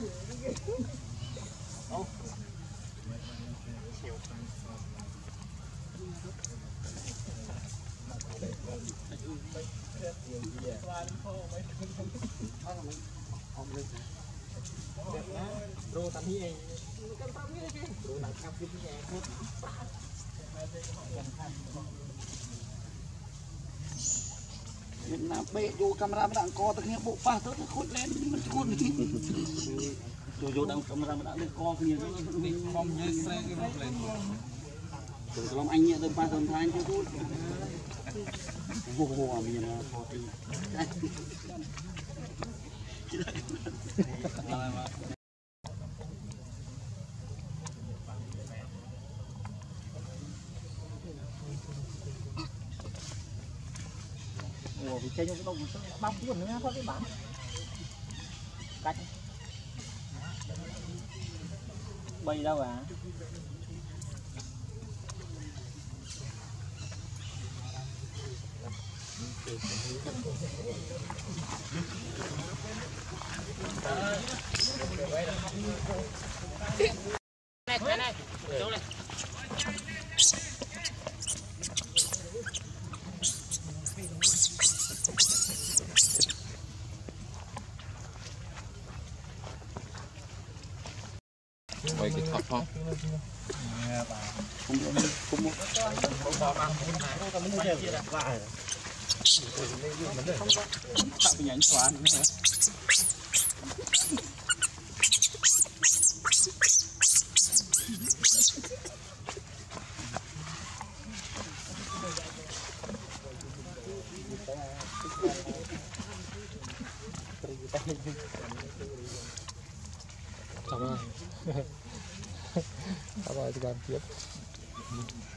Rồi tạm hi em rồi nặng cặp với em Việt Nam bê vô camera đang co từ kia bộ pha tới khốt lên mình khốt vô đang camera đang lên co kia mình không nhớ xe cái một lên từ lòng anh nhé đơn pha đơn thái chứ khốt vô mình là thò thì ủa vì chơi những cái đồng bắp cuốn nữa có cái bản cách bay đâu à này chỗ này quay cái thọt không? tạo cái nhánh xóa nữa hả? Cảm ơn các bạn tiếp.